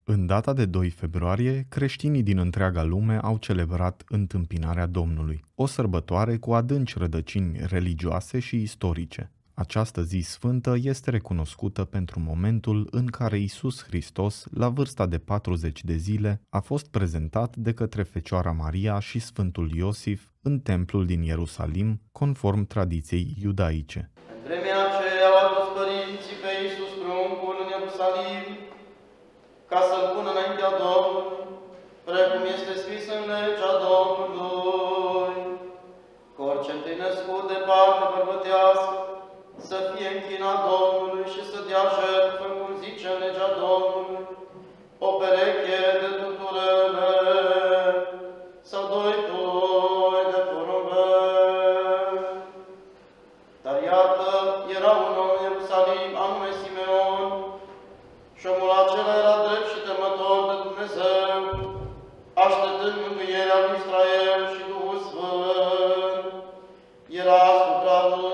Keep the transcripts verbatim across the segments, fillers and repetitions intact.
În data de doi februarie, creștinii din întreaga lume au celebrat Întâmpinarea Domnului, o sărbătoare cu adânci rădăcini religioase și istorice. Această zi sfântă este recunoscută pentru momentul în care Iisus Hristos, la vârsta de patruzeci de zile, a fost prezentat de către Fecioara Maria și Sfântul Iosif în templul din Ierusalim, conform tradiției iudaice. În vremea aceea au adus părinții pe Iisus pruncul în Ierusalim, ca să-l pună înaintea Domnului, precum este scris în legea Domnului, că orice întâi născut de parte bărbătească să fie închinat Domnului și să dea jertfă, cum zice în legea Domnului, o pereche de tuturele sau doi toi de porumbel. Dar iată, era un om în Ierusalim, anume Simeon, și omul acela era drept și temător de Dumnezeu, așteptând mântuirea lui Israel, și Duhul Sfânt era asupra lui.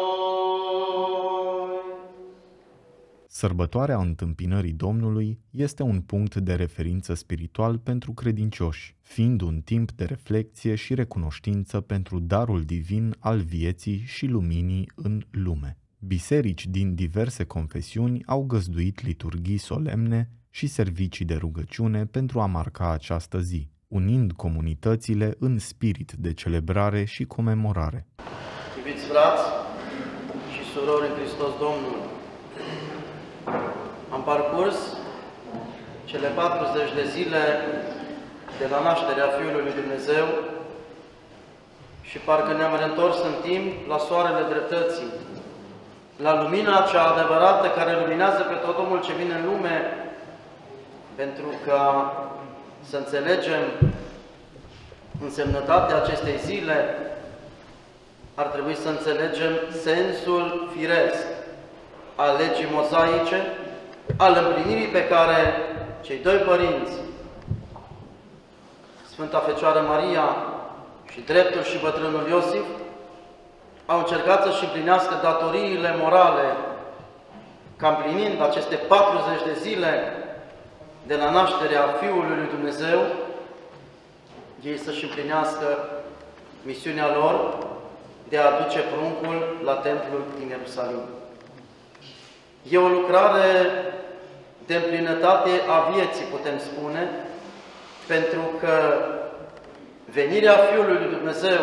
Sărbătoarea Întâmpinării Domnului este un punct de referință spiritual pentru credincioși, fiind un timp de reflecție și recunoștință pentru darul divin al vieții și luminii în lume. Biserici din diverse confesiuni au găzduit liturghii solemne și servicii de rugăciune pentru a marca această zi, unind comunitățile în spirit de celebrare și comemorare. Iubiți frați și surori în Hristos Domnul, am parcurs cele patruzeci de zile de la nașterea Fiului lui Dumnezeu și parcă ne-am reîntors în timp la soarele dreptății, la lumina cea adevărată care luminează pe tot omul ce vine în lume, pentru ca să înțelegem însemnătatea acestei zile, ar trebui să înțelegem sensul firesc al legii mozaice, al împlinirii pe care cei doi părinți, Sfânta Fecioară Maria și dreptul și bătrânul Iosif, au încercat să-și împlinească datoriile morale, ca împlinind aceste patruzeci de zile de la nașterea Fiului lui Dumnezeu, ei să-și împlinească misiunea lor de a aduce pruncul la templul din Ierusalim. E o lucrare de împlinătate a vieții, putem spune, pentru că venirea Fiului lui Dumnezeu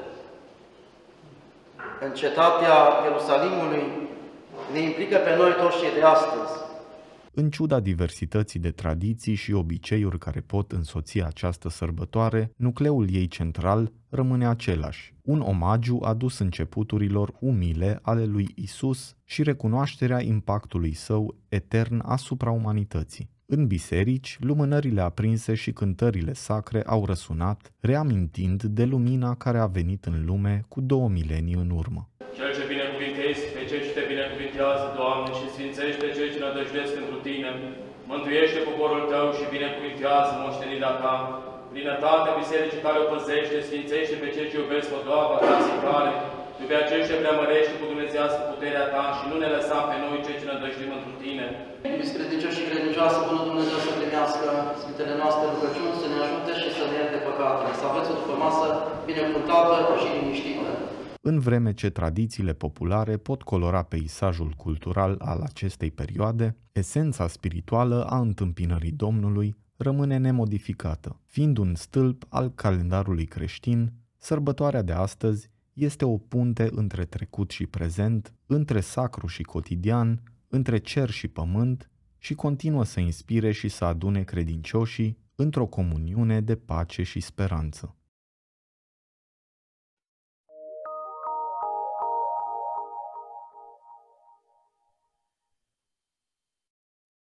în cetatea Ierusalimului ne implică pe noi toți cei de astăzi. În ciuda diversității de tradiții și obiceiuri care pot însoți această sărbătoare, nucleul ei central rămâne același, un omagiu adus începuturilor umile ale lui Isus și recunoașterea impactului său etern asupra umanității. În biserici, lumânările aprinse și cântările sacre au răsunat, reamintind de lumina care a venit în lume cu două milenii în urmă. Cel ce binecuvintezi pe cei ce te binecuvintează, Doamne, și sfințești pe cei ce nădăjduiesc întru Tine, mântuiește poporul Tău și binecuvintează moștenirea Ta. Plinătatea bisericii Tale o păzește, sfințește pe cei ce iubesc podoaba Ta zicare, Tu pe aceștia preamărește cu dumnezeiască puterea Ta și nu ne lăsa pe noi cei ce nădăjduim întru Tine. Iubiți credincioși și credincioase, bună Dumnezeu să primească Sfintele noastre rugăciuni, să ne ajute și să ne ierte păcatele, să aveți o după masă binecuvântată și liniștită. În vreme ce tradițiile populare pot colora peisajul cultural al acestei perioade, esența spirituală a Întâmpinării Domnului rămâne nemodificată. Fiind un stâlp al calendarului creștin, sărbătoarea de astăzi este o punte între trecut și prezent, între sacru și cotidian, între cer și pământ și continuă să inspire și să adune credincioșii într-o comuniune de pace și speranță.